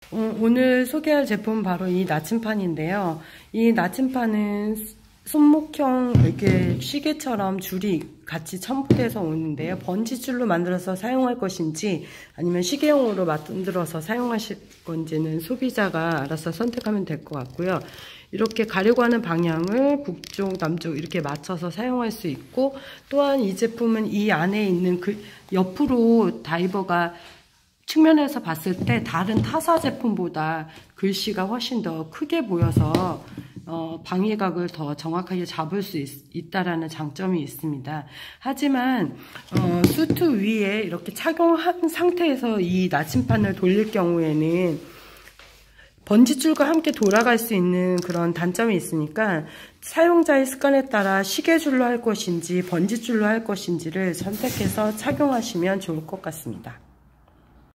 오늘 소개할 제품은 바로 이 나침판인데요. 이 나침판은 손목형 이렇게 시계처럼 줄이 같이 첨부돼서 오는데요. 번지줄로 만들어서 사용할 것인지 아니면 시계용으로 만들어서 사용하실 건지는 소비자가 알아서 선택하면 될 것 같고요. 이렇게 가려고 하는 방향을 북쪽, 남쪽 이렇게 맞춰서 사용할 수 있고, 또한 이 제품은 이 안에 있는 그 옆으로 다이버가 측면에서 봤을 때 다른 타사 제품보다 글씨가 훨씬 더 크게 보여서 방위각을 더 정확하게 잡을 수 있다라는 장점이 있습니다. 하지만 수트 위에 이렇게 착용한 상태에서 이 나침판을 돌릴 경우에는 번지줄과 함께 돌아갈 수 있는 그런 단점이 있으니까 사용자의 습관에 따라 시계줄로 할 것인지 번지줄로 할 것인지를 선택해서 착용하시면 좋을 것 같습니다.